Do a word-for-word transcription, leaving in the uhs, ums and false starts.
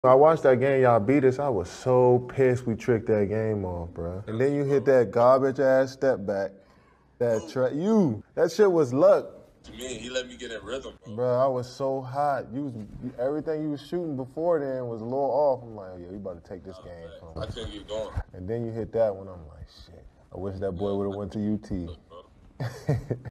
I watched that game, y'all beat us. I was so pissed we tricked that game off, bro. And then you hit that garbage ass step back. That tra- you, that shit was luck. To me, he let me get in rhythm, bro. Bro, I was so hot. You was everything you was shooting before then was a little off. I'm like, yo, you about to take this game from me. I couldn't get going. And then you hit that one. I'm like, shit. I wish that boy would have went to U T.